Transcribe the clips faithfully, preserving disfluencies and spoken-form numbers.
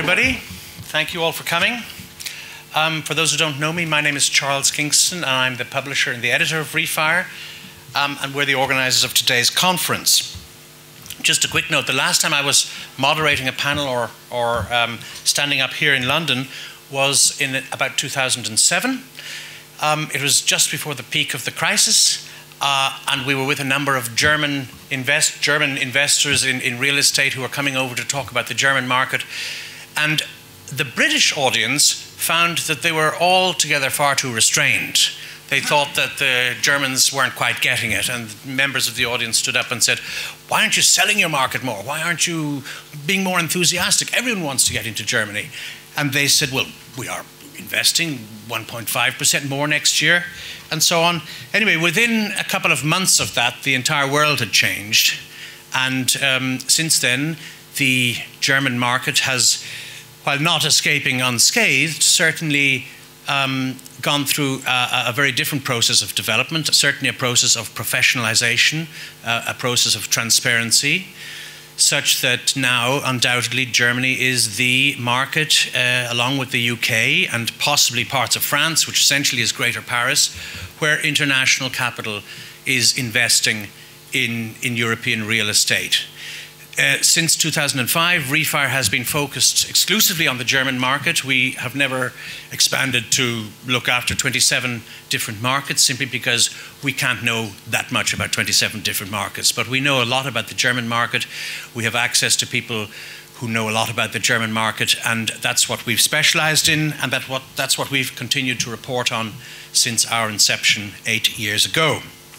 everybody. Thank you all for coming. Um, for those who don't know me, my name is Charles Kingston, and I'm the publisher and the editor of ReFire, um, and we're the organizers of today's conference. Just a quick note, the last time I was moderating a panel or, or um, standing up here in London was in about two thousand seven. Um, it was just before the peak of the crisis. Uh, and we were with a number of German, invest, German investors in, in real estate who were coming over to talk about the German market. And the British audience found that they were altogether far too restrained. They thought that the Germans weren't quite getting it. And members of the audience stood up and said, why aren't you selling your market more? Why aren't you being more enthusiastic? Everyone wants to get into Germany. And they said, well, we are investing one point five percent more next year, and so on. Anyway, within a couple of months of that, the entire world had changed. And um, since then, the German market has, while not escaping unscathed, certainly um, gone through a, a very different process of development, certainly a process of professionalization, uh, a process of transparency, such that now, undoubtedly, Germany is the market, uh, along with the U K and possibly parts of France, which essentially is Greater Paris, where international capital is investing in, in European real estate. Uh, since two thousand five, ReFire has been focused exclusively on the German market. We have never expanded to look after twenty-seven different markets, simply because we can't know that much about twenty-seven different markets. But we know a lot about the German market. We have access to people who know a lot about the German market, and that's what we've specialized in, and that what, that's what we've continued to report on since our inception eight years ago.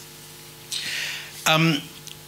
Um,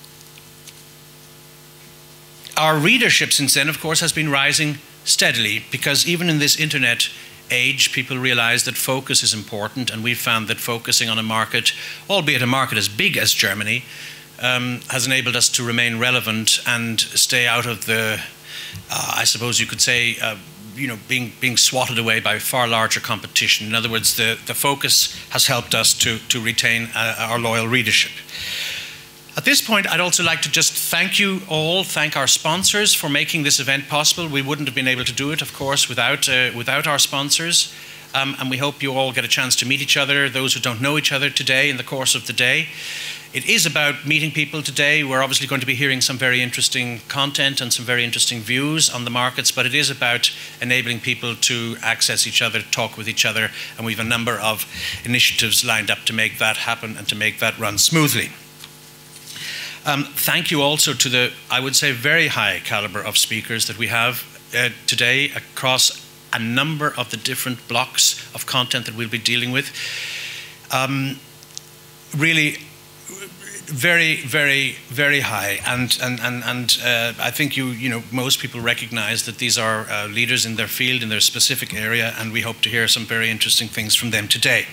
Our readership since then, of course, has been rising steadily, because even in this internet age, people realize that focus is important, and we've found that focusing on a market, albeit a market as big as Germany, um, has enabled us to remain relevant and stay out of the, uh, I suppose you could say, uh, you know, being, being swatted away by far larger competition. In other words, the, the focus has helped us to, to retain uh, our loyal readership. At this point, I'd also like to just thank you all, thank our sponsors for making this event possible. We wouldn't have been able to do it, of course, without, uh, without our sponsors. Um, and we hope you all get a chance to meet each other, those who don't know each other today in the course of the day. It is about meeting people today. We're obviously going to be hearing some very interesting content and some very interesting views on the markets, but it is about enabling people to access each other, talk with each other, and we have a number of initiatives lined up to make that happen and to make that run smoothly. Um, thank you also to the, I would say, very high caliber of speakers that we have uh, today across a number of the different blocks of content that we'll be dealing with. Um, really very, very, very high. And, and, and, and uh, I think you, you know, most people recognize that these are uh, leaders in their field, in their specific area, and we hope to hear some very interesting things from them today.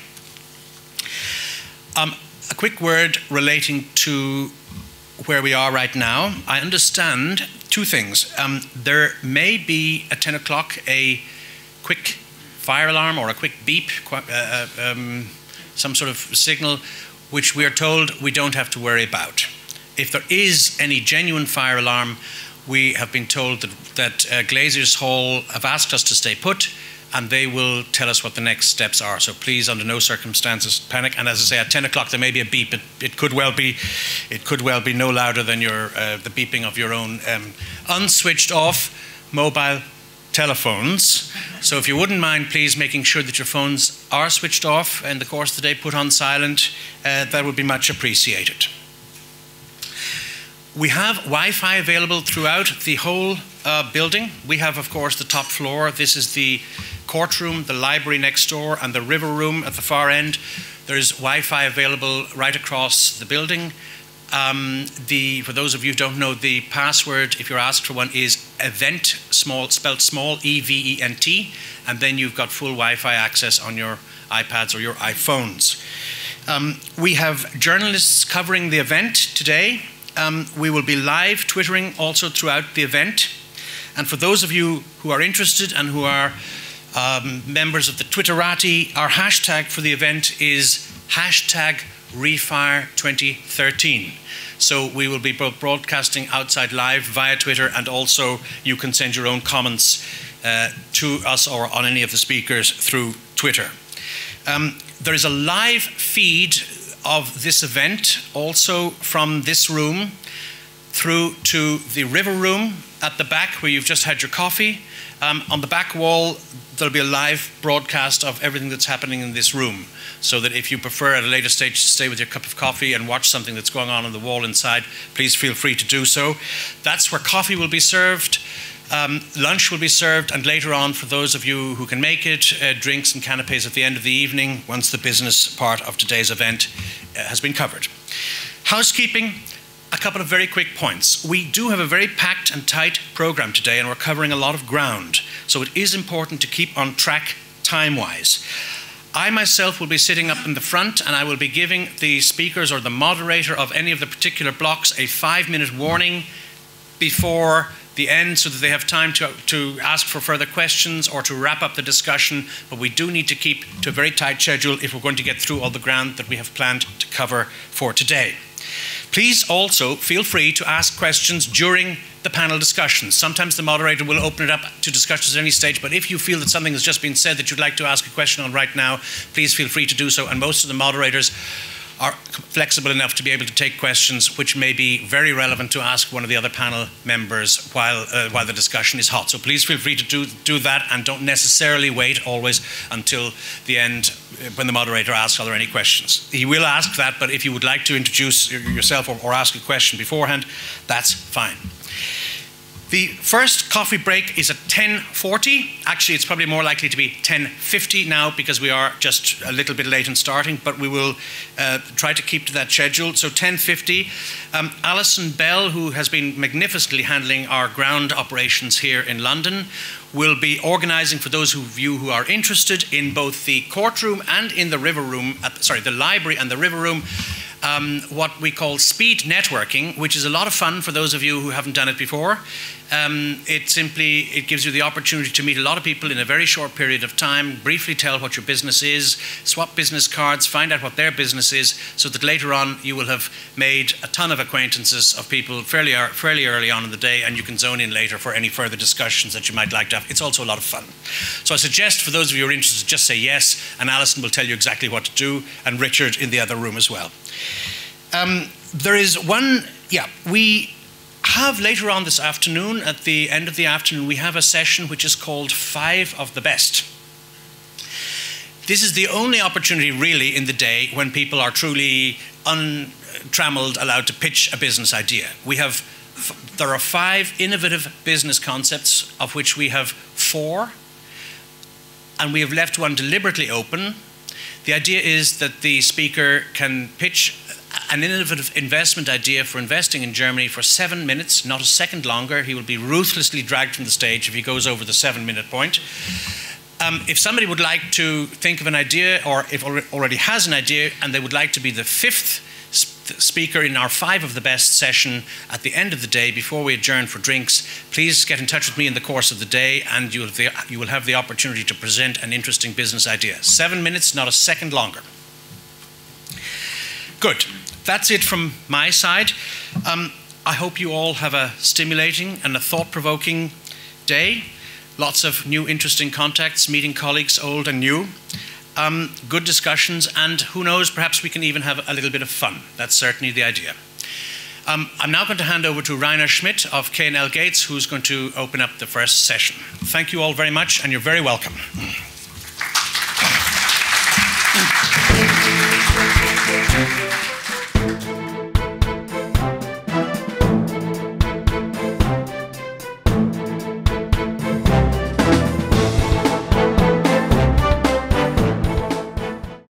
Um, a quick word relating to where we are right now. I understand two things. Um, there may be at ten o'clock a quick fire alarm or a quick beep, uh, um, some sort of signal, which we are told we don't have to worry about. If there is any genuine fire alarm, we have been told that, that uh, Glazers Hall have asked us to stay put, and they will tell us what the next steps are. So please, under no circumstances, panic. And as I say, at ten o'clock there may be a beep. It, it could well be, it could well be no louder than your uh, the beeping of your own um, unswitched off mobile telephones. So if you wouldn't mind, please making sure that your phones are switched off in the course of the day, put on silent. Uh, that would be much appreciated. We have Wi-Fi available throughout the whole uh, building. We have, of course, the top floor. This is the courtroom, the library next door, and the river room at the far end. There's Wi-Fi available right across the building. Um, the, for those of you who don't know, the password, if you're asked for one, is event, small, spelled small, E V E N T, and then you've got full Wi-Fi access on your iPads or your iPhones. Um, we have journalists covering the event today. Um, we will be live Twittering also throughout the event. And for those of you who are interested and who are um, members of the Twitterati, our hashtag for the event is hashtag Refire twenty thirteen. So we will be broadcasting outside live via Twitter, and also you can send your own comments uh, to us or on any of the speakers through Twitter. Um, there is a live feed of this event also from this room through to the River Room at the back where you've just had your coffee. Um, on the back wall, there'll be a live broadcast of everything that's happening in this room, so that if you prefer at a later stage to stay with your cup of coffee and watch something that's going on on the wall inside, please feel free to do so. That's where coffee will be served, um, lunch will be served, and later on, for those of you who can make it, uh, drinks and canapes at the end of the evening once the business part of today's event uh, has been covered. Housekeeping. A couple of very quick points. We do have a very packed and tight program today, and we're covering a lot of ground. So it is important to keep on track time-wise. I myself will be sitting up in the front, and I will be giving the speakers or the moderator of any of the particular blocks a five-minute warning before the end, so that they have time to, to ask for further questions or to wrap up the discussion. But we do need to keep to a very tight schedule if we're going to get through all the ground that we have planned to cover for today. Please also feel free to ask questions during the panel discussions. Sometimes the moderator will open it up to discussions at any stage, but if you feel that something has just been said that you'd like to ask a question on right now, please feel free to do so. And most of the moderators are flexible enough to be able to take questions which may be very relevant to ask one of the other panel members while, uh, while the discussion is hot. So please feel free to do, do that, and don't necessarily wait always until the end when the moderator asks, are there any questions? He will ask that, but if you would like to introduce yourself or, or ask a question beforehand, that's fine. The first coffee break is at ten forty. Actually, it's probably more likely to be ten fifty now, because we are just a little bit late in starting, but we will uh, try to keep to that schedule. So ten fifty. Um, Alison Bell, who has been magnificently handling our ground operations here in London, will be organising, for those of you who are interested, in both the courtroom and in the River Room, at, sorry, the library and the River Room, Um, what we call speed networking, which is a lot of fun for those of you who haven't done it before. Um, it simply it gives you the opportunity to meet a lot of people in a very short period of time, briefly tell what your business is, swap business cards, find out what their business is, so that later on you will have made a ton of acquaintances of people fairly, fairly early on in the day, and you can zone in later for any further discussions that you might like to have. It's also a lot of fun. So I suggest for those of you who are interested, just say yes, and Alison will tell you exactly what to do, and Richard in the other room as well. Um, there is one, yeah, we have later on this afternoon, at the end of the afternoon, we have a session which is called Five of the Best. This is the only opportunity really in the day when people are truly untrammeled allowed to pitch a business idea. We have, there are five innovative business concepts, of which we have four, and we have left one deliberately open. The idea is that the speaker can pitch an innovative investment idea for investing in Germany for seven minutes, not a second longer. He will be ruthlessly dragged from the stage if he goes over the seven minute point. Um, if somebody would like to think of an idea, or if already has an idea and they would like to be the fifth sp speaker in our Five of the Best session at the end of the day before we adjourn for drinks, please get in touch with me in the course of the day, and you will, the, you will have the opportunity to present an interesting business idea. Seven minutes, not a second longer. Good. That's it from my side. Um, I hope you all have a stimulating and a thought-provoking day. Lots of new interesting contacts, meeting colleagues, old and new. Um, good discussions, and who knows, perhaps we can even have a little bit of fun. That's certainly the idea. Um, I'm now going to hand over to Rainer Schmidt of K and L Gates, who's going to open up the first session. Thank you all very much, and you're very welcome.